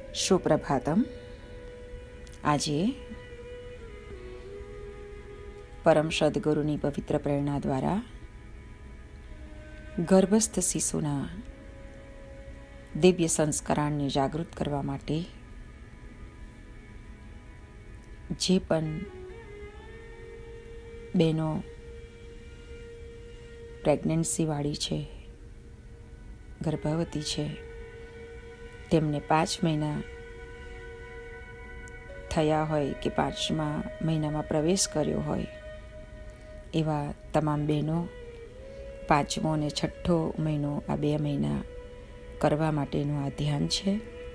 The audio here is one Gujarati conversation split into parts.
સુપ્રભાતમ. આજે પરમ સદગુરુની પવિત્ર પ્રેરણા દ્વારા ગર્ભસ્થ શિશુના દિવ્ય સંસ્કારને જાગૃત કરવા માટે જે પણ બહેનો પ્રેગ્નન્સીવાળી છે, ગર્ભવતી છે, તેમને 5 મહિના થયા હોય કે 5મા મહિનામાં પ્રવેશ કર્યો હોય એવા તમામ બહેનો 5મો અને 6ઠ્ઠો મહિનો, આ 2 મહિના કરવા માટેનું આ ધ્યાન છે.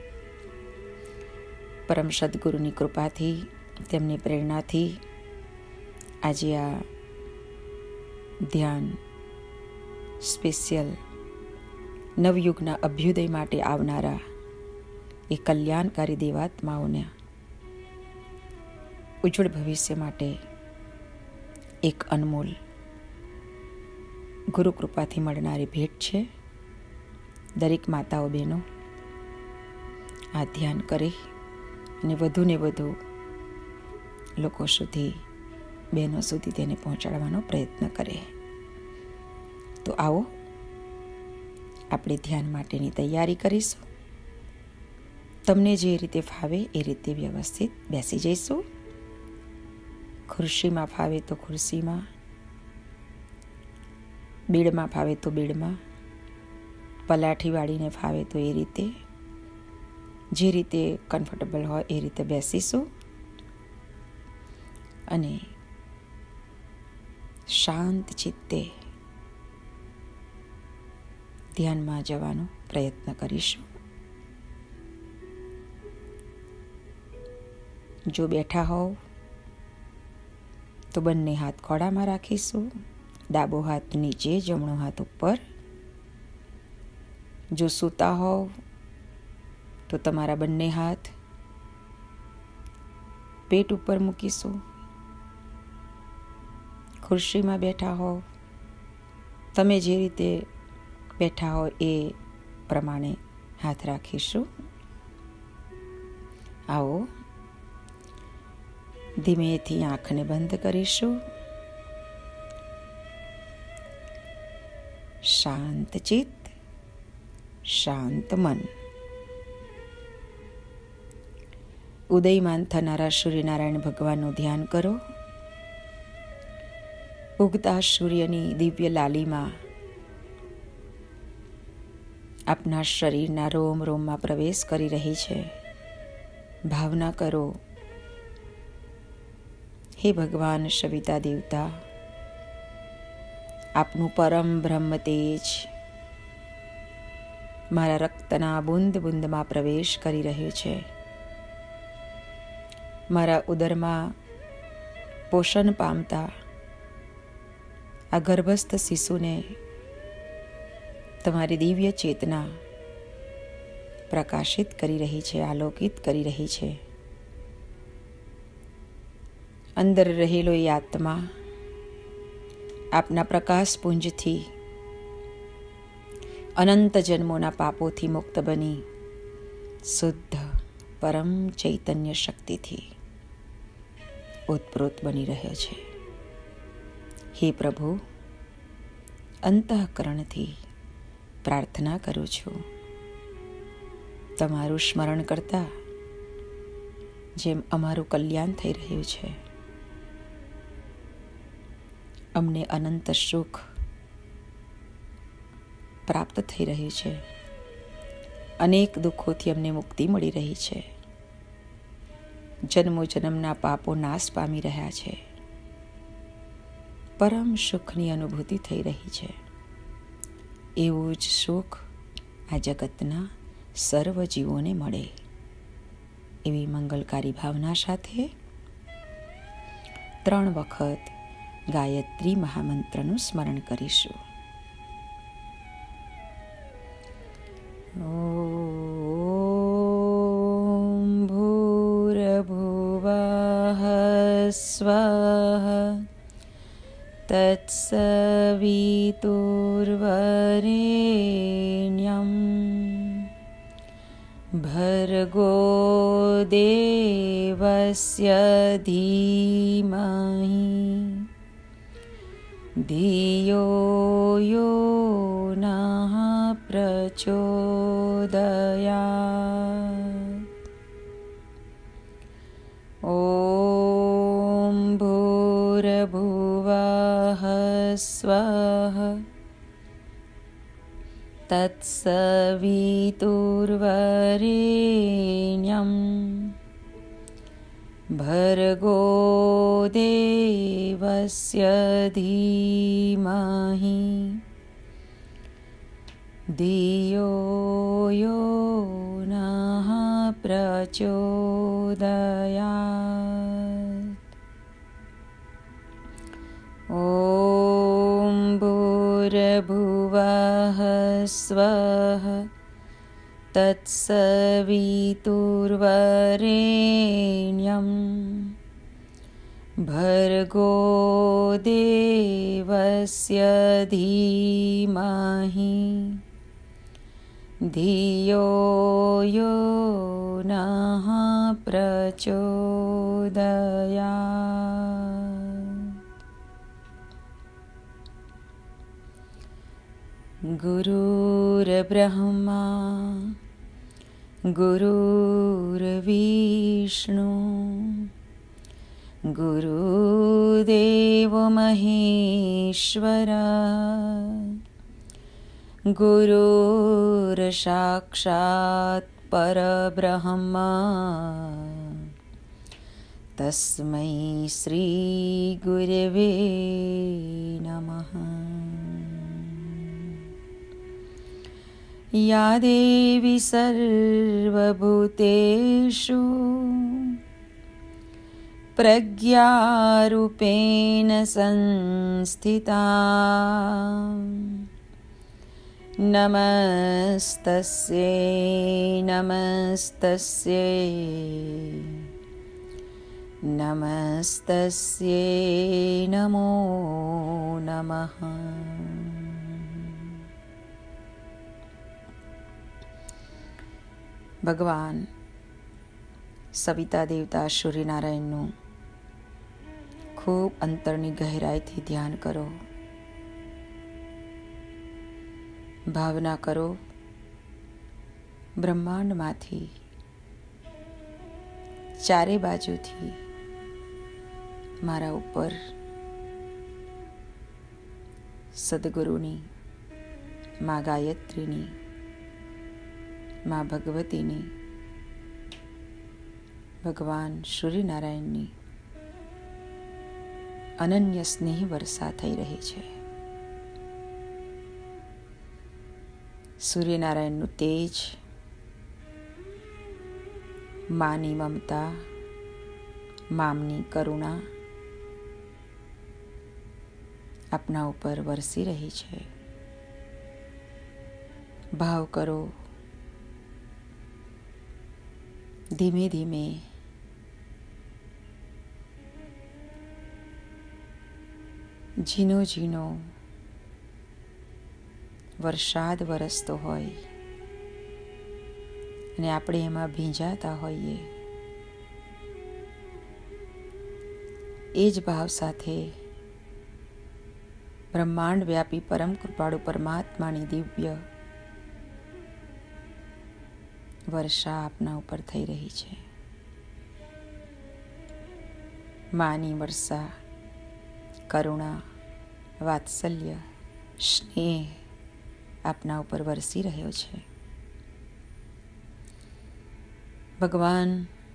પરમ સદગુરુની કૃપાથી, તેમની પ્રેરણાથી આજે આ ધ્યાન સ્પેશિયલ નવયુગના અભ્યુદય માટે આવનારા એ કલ્યાણકારી દેવાત્માઓના ઉજ્જવળ ભવિષ્ય માટે એક અનમોલ ગુરુ કૃપાથી મળનારી ભેટ છે. દરેક માતાઓ બહેનો આ ધ્યાન કરે અને વધુને વધુ લોકો સુધી, બહેનો સુધી તેને પહોંચાડવાનો પ્રયત્ન કરે. તો આવો આપણે ધ્યાન માટેની તૈયારી કરીશું. તમને જે રીતે ફાવે એ રીતે વ્યવસ્થિત બેસી જઈશું. ખુરશીમાં ફાવે તો ખુરશીમાં, બેડમાં ફાવે તો બેડમાં, પલાઠી વાળીને ફાવે તો એ રીતે, જે રીતે કમ્ફર્ટેબલ હોય એ રીતે બેસીશું અને શાંત ચિત્તે ધ્યાનમાં જવાનો પ્રયત્ન કરીશું. જો બેઠા હોવ તો બંને હાથ ખોળામાં રાખીશું. ડાબો હાથ નીચે, જમણો હાથ ઉપર. જો સૂતા હોવ તો તમારા બંને હાથ પેટ ઉપર મૂકીશું. ખુરશીમાં બેઠા હોવ, તમે જે રીતે બેઠા હો એ પ્રમાણે હાથ રાખીશું. આવો ધીમેથી આંખને બંધ કરીશું. શાંત ચિત્ત, શાંત મન. ઉદયમાન થનારા સૂર્યનારાયણ ભગવાનનું ધ્યાન કરો. ઉગતા સૂર્યની દિવ્ય લાલીમાં આપના શરીરના રોમ રોમમાં પ્રવેશ કરી રહી છે. ભાવના કરો, હે ભગવાન સવિતા દેવતા, આપનું પરમ બ્રહ્મ તેજ મારા રક્તના બુંદ બુંદમાં પ્રવેશ કરી રહ્યો છે. મારા ઉદરમાં પોષણ પામતા આ ગર્ભસ્થ શિશુને તમારી દિવ્ય ચેતના પ્રકાશિત કરી રહી છે, આલોકિત કરી રહી છે. અંદર રહેલો એ આત્મા આપના પ્રકાશપુંજથી અનંત જન્મોના પાપોથી મુક્ત બની શુદ્ધ પરમ ચૈતન્ય શક્તિથી ઓતપ્રોત બની રહ્યો છે. હે પ્રભુ, અંતઃકરણથી પ્રાર્થના કરું છું, તમારું સ્મરણ કરતા જેમ અમારું કલ્યાણ થઈ રહ્યું છે, અમને અનંત સુખ પ્રાપ્ત થઈ રહ્યું છે. અનેક દુઃખોથી અમને મુક્તિ મળી રહી છે. જન્મો જન્મના પાપો નાશ પામી રહ્યા છે. પરમ સુખની અનુભૂતિ થઈ રહી છે. એવું જ સુખ આ જગતના સર્વ જીવોને મળે એવી મંગલકારી ભાવના સાથે 3 વખત ગાયત્રી મહામંત્રનું સ્મરણ કરીશું. ઓમ ભૂર્ભુવઃ સ્વઃ તત્સવિતુર્વરેણ્યં भर्गो देवस्य धीमहि धियो यो नः प्रचोदयात्। ॐ भूर्भुवः स्वः तत्सवितुर्वरेण्यं भर्गो देवस्य धीमहि धियो यो नः प्रचोदयात्। ॐ भूर्भुवः स्वः तत्सवितुर्वरेण्यं भर्गो देवस्य धीमहि धियो यो नः प्रचोदयात्। गुरुर्ब्रह्मा गुरुर्विष्णु गुरुदेवो महेश्वरा गुरुर्साक्षात् परब्रह्म तस्मै श्री गुरवे नमः। या देवी सर्वभूतेषु प्रज्ञारूपेण संस्थिता नमस्तस्यै नमस्तस्यै नमस्तस्यै नमो नमः। ભગવાન સવિતા દેવતા સૂર્યનારાયણનું ખૂબ અંતરની ગહેરાઈથી ધ્યાન કરો. ભાવના કરો બ્રહ્માંડમાંથી ચારે બાજુથી મારા ઉપર સદગુરુની, મા ગાયત્રીની, મા ભગવતીની, ભગવાન સૂર્યનારાયણની અનન્ય સ્નેહ વર્ષા થઈ રહી છે. સૂર્યનારાયણનું તેજ, માની મમતા, મામની કરુણા આપના ઉપર વરસી રહી છે. ભાવ કરો ધીમે ધીમે ઝીણો ઝીણો વરસાદ વરસતો હોય અને આપણે એમાં ભીંજાતા હોઈએ, એ જ ભાવ સાથે બ્રહ્માંડ વ્યાપી પરમ કૃપાળુ પરમાત્માની દિવ્ય વર્ષા આપના ઉપર થઈ રહી છે. માની વર્ષા, કરુણા, વાત્સલ્ય, સ્નેહ આપના ઉપર વરસી રહ્યો છે. ભગવાન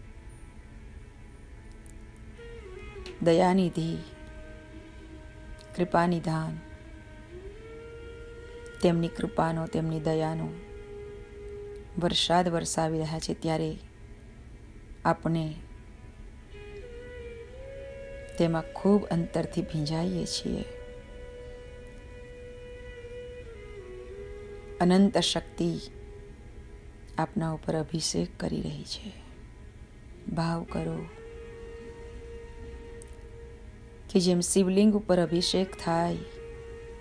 દયાનિધિ, કૃપાનિધાન, તેમની કૃપાનો, તેમની દયાનો વરસાદ વરસાવી રહ્યા છે, ત્યારે આપણે તેમાં ખૂબ અંતરથી ભીંજાઈએ છીએ. અનંત શક્તિ આપના ઉપર અભિષેક કરી રહી છે. ભાવ કરો કે જેમ શિવલિંગ ઉપર અભિષેક થાય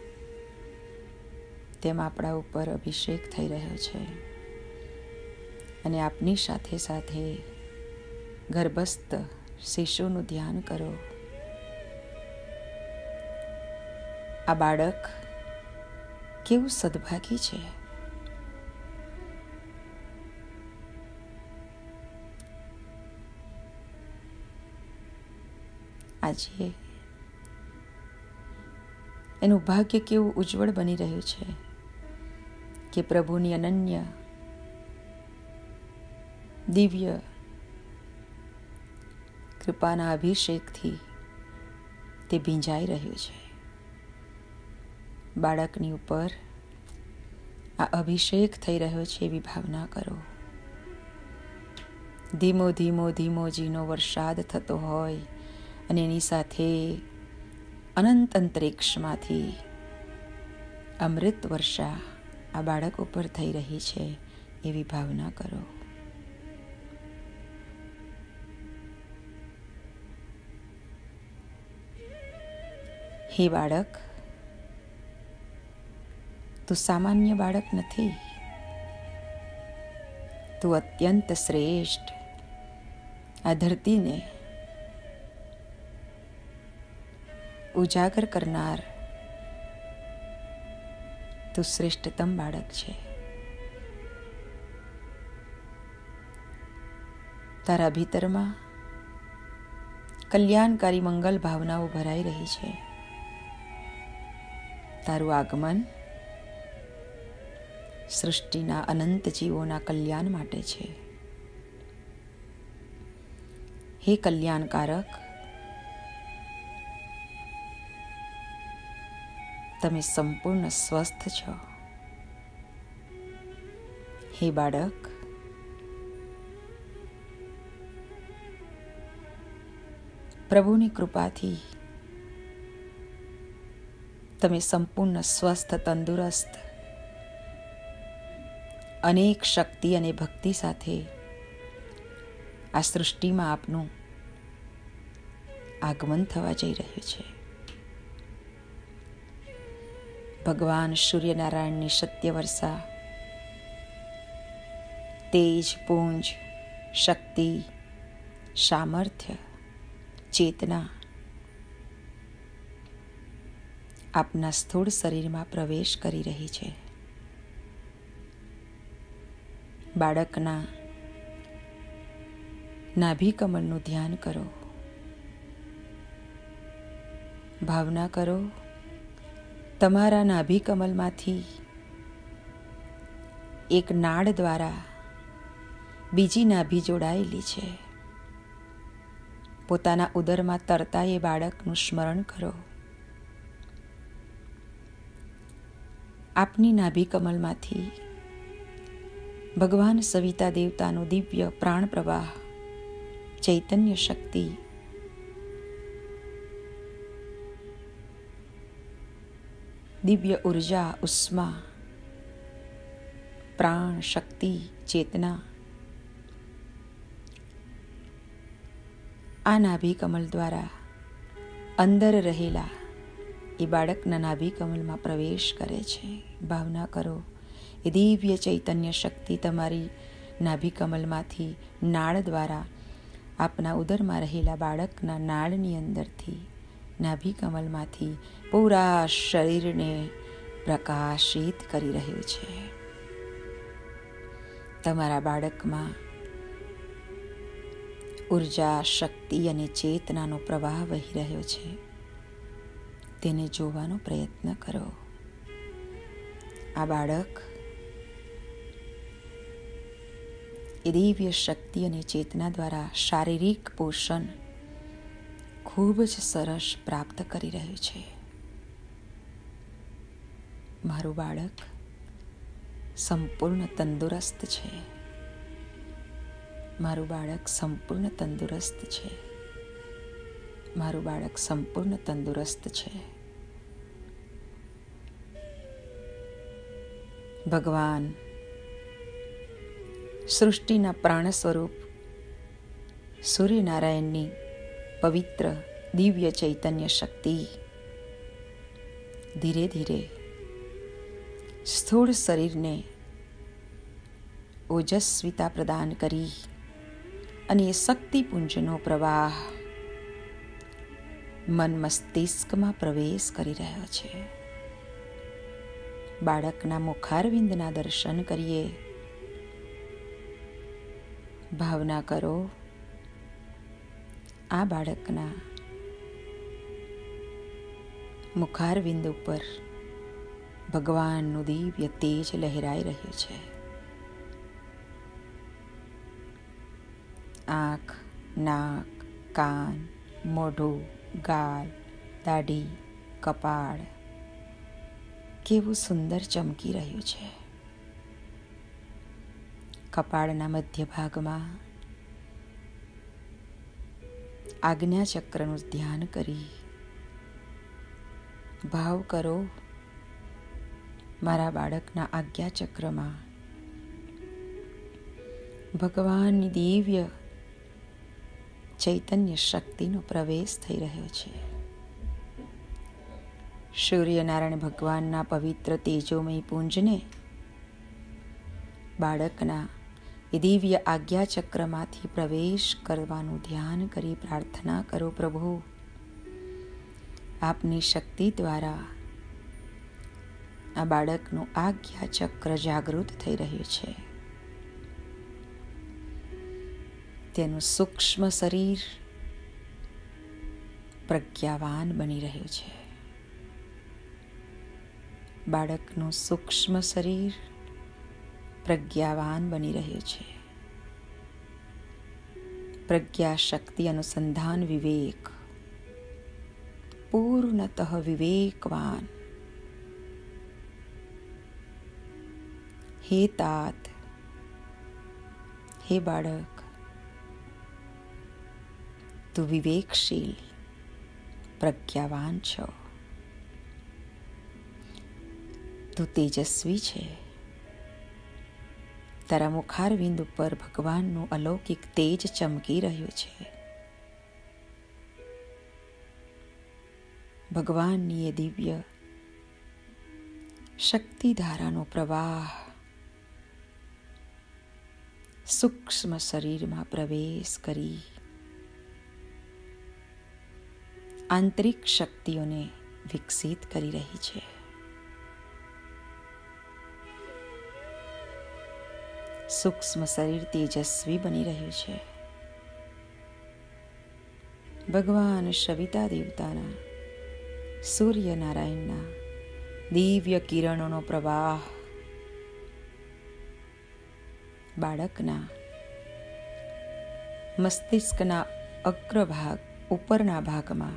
તેમ આપણા ઉપર અભિષેક થઈ રહ્યો છે. અને આપની સાથે સાથે ગર્ભસ્થ શિશુનું ધ્યાન કરો. આ બાળક કેવું સદભાગી છે. આજે એનું ભાગ્ય કેવું ઉજ્જવળ બની રહ્યું છે કે પ્રભુની અનન્ય દિવ્ય કૃપાના અભિષેકથી તે ભીંજાઈ રહ્યું છે. બાળકની ઉપર આ અભિષેક થઈ રહ્યો છે એવી ભાવના કરો. ધીમો ધીમો ધીમો જીનો વરસાદ થતો હોય અને એની સાથે અનંત અંતરિક્ષમાંથી અમૃત વર્ષા આ બાળક ઉપર થઈ રહી છે એવી ભાવના કરો. હે બાળક, તું સામાન્ય બાળક નથી. તું અત્યંત શ્રેષ્ઠ, આ ધરતીને ઉજાગર કરનાર તું શ્રેષ્ઠતમ બાળક છે. તારા ભીતરમાં કલ્યાણકારી મંગલ ભાવનાઓ ભરાઈ રહી છે. તારું આગમન સૃષ્ટિના અનંત જીવોના કલ્યાણ માટે છે. હે કલ્યાણકારક, તમે સંપૂર્ણ સ્વસ્થ છો. હે બાળક, પ્રભુની કૃપાથી તમે સંપૂર્ણ સ્વસ્થ, તંદુરસ્ત, અનેક શક્તિ અને ભક્તિ સાથે આ સૃષ્ટિમાં આપનું આગમન થવા જઈ રહ્યું છે. ભગવાન સૂર્યનારાયણની સત્ય વર્ષા, તેજ, પુંજ, શક્તિ, સામર્થ્ય, ચેતના આપના સ્થૂળ શરીરમાં પ્રવેશ કરી રહી છે. બાળકના નાભી કમળનું ધ્યાન કરો. ભાવના કરો, તમારા નાભી કમલમાંથી એક નાળ દ્વારા બીજી નાભી જોડાયેલી છે. પોતાના ઉદરમાં તરતા એ બાળકનું સ્મરણ કરો. આપની નાભી કમલમાંથી ભગવાન સવિતા દેવતાનું દિવ્ય પ્રાણ પ્રવાહ, ચૈતન્ય શક્તિ દિવ્ય ઉર્જા, ઉષ્મા, પ્રાણ, શક્તિ, ચેતના આ નાભી કમલ દ્વારા અંદર રહેલા એ બાળકના નાભી કમલમાં પ્રવેશ કરે છે. ભાવના કરો, એ દિવ્ય ચૈતન્ય શક્તિ તમારી નાભી કમલમાંથી નાળ દ્વારા આપના ઉદરમાં રહેલા બાળકના નાળની અંદરથી, નાભી કમલમાંથી પૂરા શરીરને પ્રકાશિત કરી રહ્યું છે. તમારા બાળકમાં ઉર્જા, શક્તિ અને ચેતનાનો પ્રવાહ વહી રહ્યો છે. તેને જોવાનો પ્રયત્ન કરો. આ બાળક એ દિવ્ય શક્તિ અને ચેતના દ્વારા શારીરિક પોષણ ખૂબ જ સરસ પ્રાપ્ત કરી રહ્યું છે. મારું બાળક સંપૂર્ણ તંદુરસ્ત છે. મારું બાળક સંપૂર્ણ તંદુરસ્ત છે. મારું બાળક સંપૂર્ણ તંદુરસ્ત છે. ભગવાન સૃષ્ટિના પ્રાણ સ્વરૂપ સૂર્યનારાયણની પવિત્ર દિવ્ય ચૈતન્ય શક્તિ ધીરે ધીરે સ્થૂળ શરીરને ઓજસ્વીતા પ્રદાન કરી અને એ શક્તિપુંજનો પ્રવાહ મન મસ્તિષ્કમાં પ્રવેશ કરી રહ્યો છે. બાળકના મુખારવિંદના દર્શન કરીએ. ભાવના કરો આ બાળકના મુખારવિંદ ઉપર ભગવાનનું દિવ્ય તેજ લહેરાઈ રહ્યું છે. આંખ, નાક, કાન, મોઢું, ગાલ, દાઢી, કપાળ કેવું સુંદર ચમકી રહ્યું છે. કપાળના મધ્ય ભાગમાં આજ્ઞા ચક્રનું ધ્યાન કરી ભાવ કરો મારા બાળકના આજ્ઞા ચક્રમાં ભગવાનની દિવ્ય ચૈતન્ય શક્તિનો પ્રવેશ થઈ રહ્યો છે. સૂર્યનારાયણ ભગવાનના પવિત્ર તેજોમય પુંજને બાળકના એ દિવ્ય આજ્ઞા ચક્રમાંથી પ્રવેશ કરવાનું ધ્યાન કરી પ્રાર્થના કરો. પ્રભુ, આપની શક્તિ દ્વારા આ બાળકનું આજ્ઞા ચક્ર જાગૃત થઈ રહ્યું છે. તેનું સૂક્ષ્મ શરીર પ્રજ્ઞાવાન બની રહ્યું છે. બાળકનું સૂક્ષ્મ શરીર પ્રજ્ઞાવાન બની રહ્યું છે. પ્રજ્ઞા શક્તિ અનુસંધાન વિવેક પૂર્ણતઃ વિવેકવાન. હે તાત, હે બાળક, તું વિવેકશીલ પ્રજ્ઞાવાન છો. તું તેજસ્વી છે. તારા મુખારવિંદ ઉપર ભગવાનનું અલૌકિક તેજ ચમકી રહ્યું છે. ભગવાનની એ દિવ્ય શક્તિધારાનો પ્રવાહ સૂક્ષ્મ શરીરમાં પ્રવેશ કરી આંતરિક શક્તિઓને વિકસિત કરી રહી છે. સૂક્ષ્મ શરીર તેજસ્વી બની રહ્યું છે. ભગવાન સવિતા દેવતાના સૂર્યનારાયણના દિવ્ય કિરણોનો પ્રવાહ બાળકના મસ્તિષ્કના અગ્રભાગ ઉપરના ભાગમાં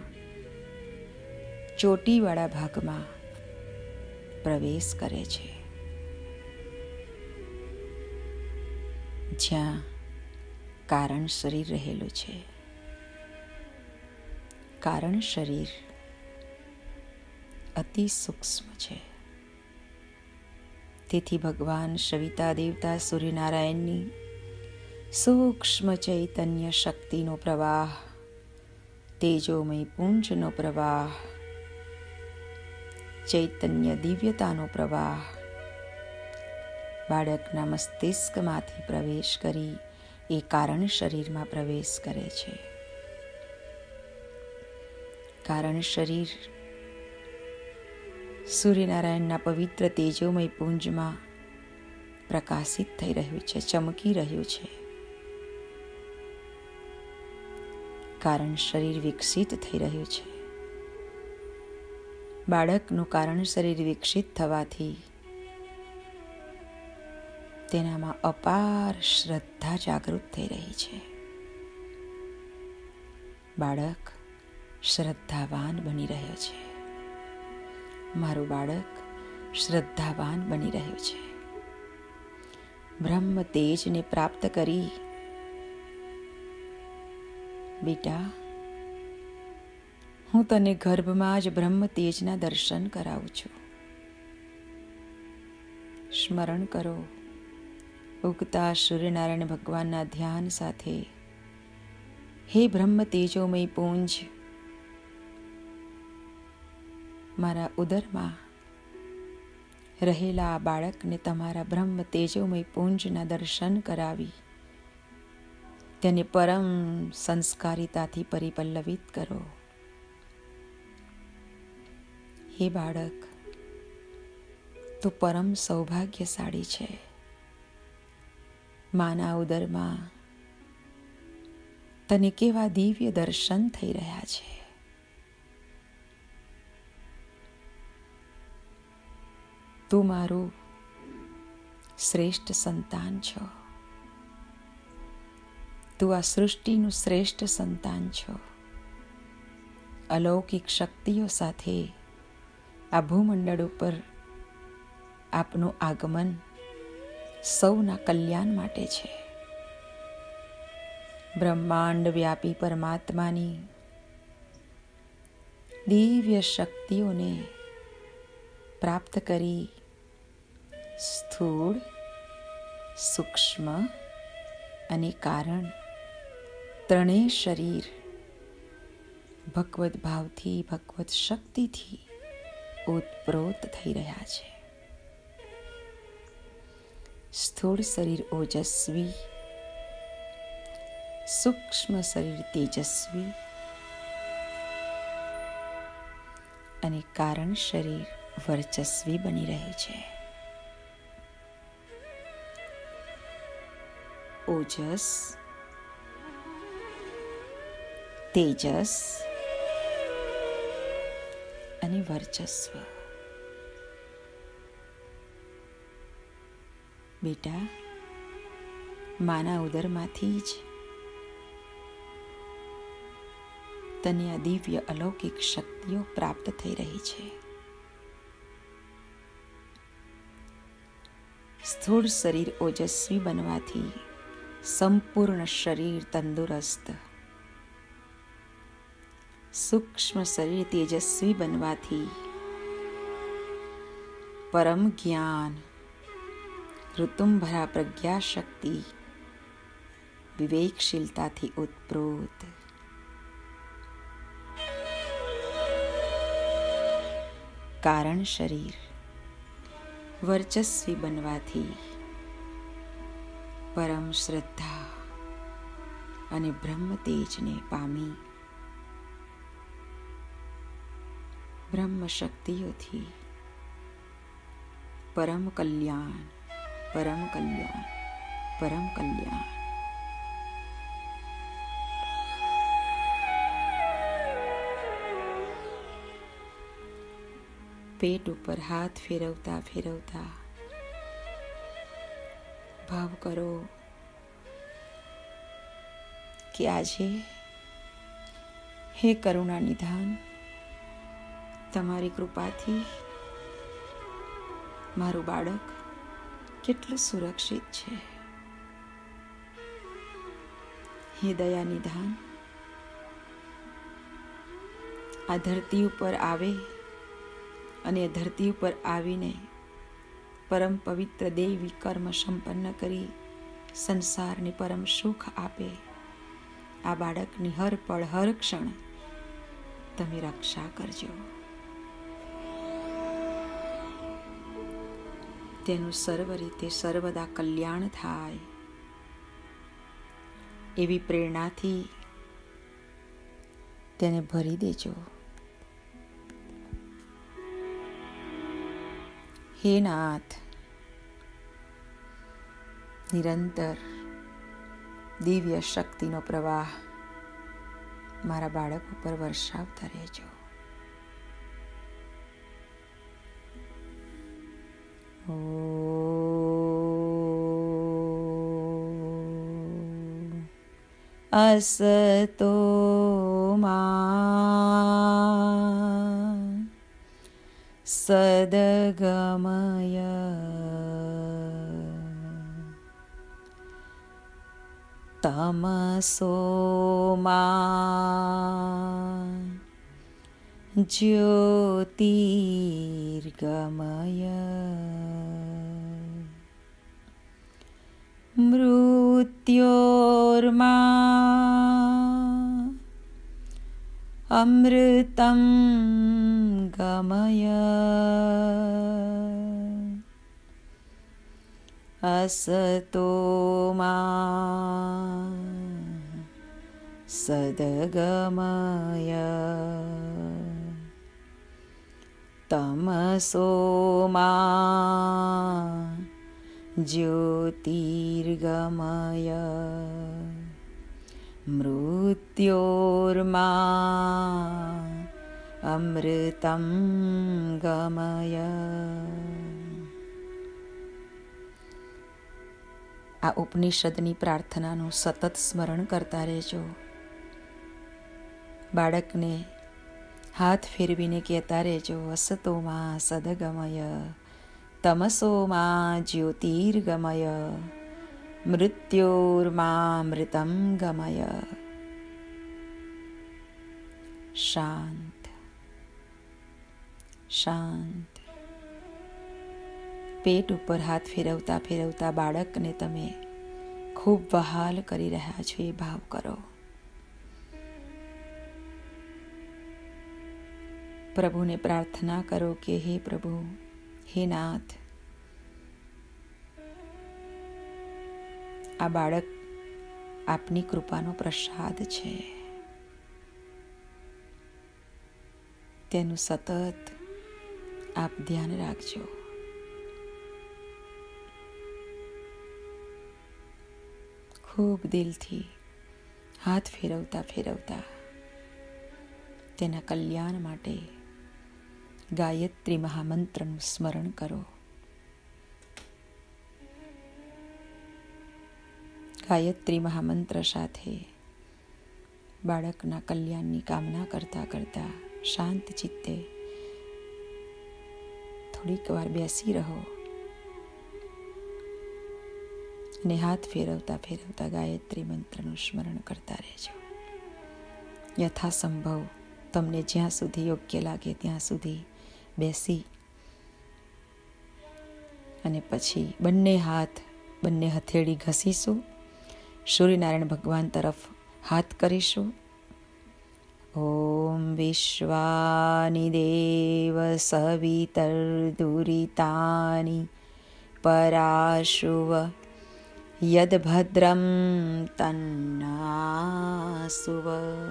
ચોટીવાળા ભાગમાં પ્રવેશ કરે છે, જ્યાં કારણ શરીર રહેલું છે. કારણ શરીર અતિ સૂક્ષ્મ છે. તેથી ભગવાન સવિતા દેવતા સૂર્યનારાયણની સૂક્ષ્મ ચૈતન્ય શક્તિનો પ્રવાહ, તેજોમય પુંજનો પ્રવાહ, ચૈતન્ય દિવ્યતાનો પ્રવાહ બાળકના મસ્તિષ્કમાંથી પ્રવેશ કરી એ કારણ શરીરમાં પ્રવેશ કરે છે. કારણ શરીર સૂર્યનારાયણના પવિત્ર તેજોમય પુંજમાં પ્રકાશિત થઈ રહ્યું છે, ચમકી રહ્યું છે. કારણ શરીર વિકસિત થઈ રહ્યું છે. બાળકનું કારણ શરીર વિકસિત થવાથી તેનામાં અપાર શ્રદ્ધા જાગૃત થઈ રહી છે. બાળક શ્રદ્ધાવાન બની રહ્યો છે. મારું બાળક શ્રદ્ધાવાન બની રહ્યું છે. બ્રહ્મ તેજને પ્રાપ્ત કરી બેટા, હું તને ગર્ભમાં જ બ્રહ્મ તેજના દર્શન કરાવું છું. સ્મરણ કરો, ઉગતા સૂર્યનારાયણ ભગવાનના ધ્યાન સાથે, હે બ્રહ્મ તેજોમય પુંજ, મારા ઉદરમાં રહેલા આ બાળકને તમારા બ્રહ્મ તેજોમય પુંજના દર્શન કરાવી તેને પરમ સંસ્કારિતાથી પરિપલ્લવિત કરો. હે બાળક, તું પરમ સૌભાગ્યશાળી છે. માના ઉદરમાં તને કેવા દિવ્ય દર્શન થઈ રહ્યા છે. તું મારું શ્રેષ્ઠ સંતાન છો. તું આ સૃષ્ટિનું શ્રેષ્ઠ સંતાન છો. અલૌકિક શક્તિઓ સાથે આ ભૂમંડળ ઉપર આપનું આગમન સૌના કલ્યાણ માટે છે. બ્રહ્માંડ વ્યાપી પરમાત્માની દિવ્ય શક્તિઓને પ્રાપ્ત કરી સ્થૂળ, સૂક્ષ્મ અને કારણ ત્રણેય શરીર ભગવત ભાવથી, ભગવત શક્તિથી ઓતપ્રોત થઈ રહ્યા છે. સ્થૂળ શરીર ઓજસ્વી, સૂક્ષ્મ શરીર તેજસ્વી અને કારણ શરીર વર્ચસ્વી બની રહે છે. ઓજસ, તેજસ અને વર્ચસ્વ. બેટા, માના ઉદરમાંથી જ તને આ દિવ્ય અલૌકિક શક્તિઓ પ્રાપ્ત થઈ રહી છે. સ્થૂળ શરીર ઓજસ્વી બનવાથી સંપૂર્ણ શરીર તંદુરસ્ત, સૂક્ષ્મ શરીર તેજસ્વી બનવાથી પરમ જ્ઞાન, ઋતુંભરા પ્રજ્ઞાશક્તિ વિવેકશીલતાથી ઉત્પ્રોત, કારણ શરીર વર્ચસ્વી બનવાથી પરમ શ્રદ્ધા અને બ્રહ્મ તેજને પામી બ્રહ્મ શક્તિઓથી પરમ કલ્યાણ, પરમ કલ્યાણ, પરમ કલ્યાણ. પેટ ઉપર હાથ ફેરવતા ફેરવતા ભાવ કરો કે આજે હે કરુણા નિધાન, તમારી કૃપાથી મારું બાળક કેટલું સુરક્ષિત છે. હે દયા નિધાન, આ ધરતી ઉપર આવે અને ધરતી ઉપર આવીને પરમ પવિત્ર દૈવી કર્મ સંપન્ન કરી સંસારને પરમ સુખ આપે આ બાળકની હર પળ હર ક્ષણ તમે રક્ષા કરજો. તેનું સર્વ રીતે સર્વદા કલ્યાણ થાય એવી પ્રેરણાથી તેને ભરી દેજો. હે નાથ, નિરંતર દિવ્ય શક્તિનો પ્રવાહ મારા બાળક ઉપર વર્ષાવતા રહેજો. અસતો મા સદગમય તમસો મા જ્યોતિર્ગમય મૃત્યોર્મા અમૃતં ગમય असतो मा सद्गमय तमसो मा ज्योतिर्गमय मृत्योर्मा अमृतं गमय. આ ઉપનિષદની પ્રાર્થનાનું સતત સ્મરણ કરતા રહેજો. બાળકને હાથ ફેરવીને કહેતા રહેજો, અસતોમાં સદગમય તમસોમાં જ્યોતિર્ગમય મૃત્યોર્મામૃતમ ગમય. શાંત શાંત. પેટ ઉપર હાથ ફેરવતા ફેરવતા બાળકને તમે ખૂબ વહાલ કરી રહ્યા છો એ ભાવ કરો. પ્રભુને પ્રાર્થના કરો કે હે પ્રભુ, હે નાથ, આ બાળક આપની કૃપાનો પ્રસાદ છે. તેનું સતત આપ ધ્યાન રાખજો. ખૂબ દિલથી હાથ ફેરવતા ફેરવતા તેના કલ્યાણ માટે ગાયત્રી મહામંત્રનું સ્મરણ કરો. ગાયત્રી મહામંત્ર સાથે બાળકના કલ્યાણની કામના કરતા કરતા શાંત ચિત્તે થોડીક વાર બેસી રહો અને હાથ ફેરવતા ફેરવતા ગાયત્રી મંત્રનું સ્મરણ કરતા રહેજો. યથાસંભવ તમને જ્યાં સુધી યોગ્ય લાગે ત્યાં સુધી બેસી અને પછી બંને હથેળી ઘસીશું. સૂર્યનારાયણ ભગવાન તરફ હાથ કરીશું. ઓમ વિશ્વાનિ દેવ સવિતર્દુરિતાની પરાશુવ યદ્ભદ્રમ તન્નાસુવ.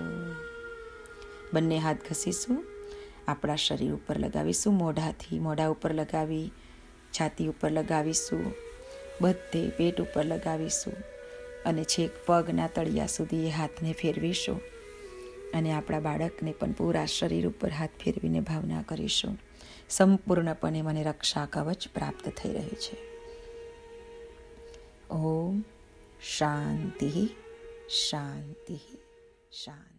બંને હાથ ઘસીશું. આપણા શરીર ઉપર લગાવીશું. મોઢા ઉપર લગાવી, છાતી ઉપર લગાવીશું, બધે પેટ ઉપર લગાવીશું અને છેક પગના તળિયા સુધી એ હાથને ફેરવીશું અને આપણા બાળકને પણ પૂરા શરીર ઉપર હાથ ફેરવીને ભાવના કરીશું. સંપૂર્ણપણે મને રક્ષા કવચ પ્રાપ્ત થઈ રહ્યું છે. ઓમ શાંતિ શાંતિ શાંતિ.